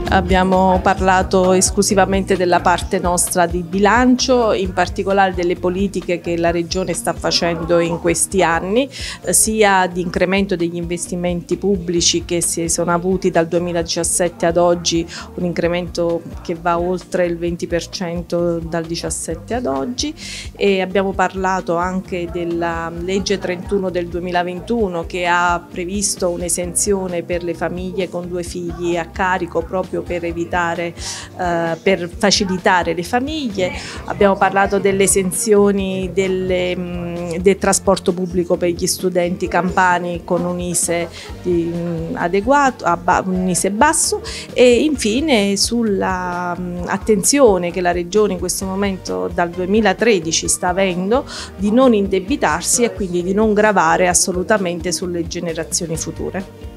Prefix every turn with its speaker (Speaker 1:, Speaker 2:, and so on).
Speaker 1: abbiamo parlato esclusivamente della parte nostra di bilancio, in particolare delle politiche che la Regione sta facendo in questi anni, sia di incremento degli investimenti pubblici che si sono avuti dal 2017 ad oggi, un incremento che va oltre il 20% dal 2017 ad oggi, e abbiamo parlato anche della legge 31 del 2021 che ha previsto un'esenzione per le famiglie con 2 figli a carico proprio per evitare, per facilitare le famiglie. Abbiamo parlato delle esenzioni del trasporto pubblico per gli studenti campani con un ISEE adeguato, un ISEE basso, e infine sulla attenzione che la Regione in questo momento dal 2013 sta avendo di non indebitarsi e quindi di non gravare assolutamente sulle generazioni future.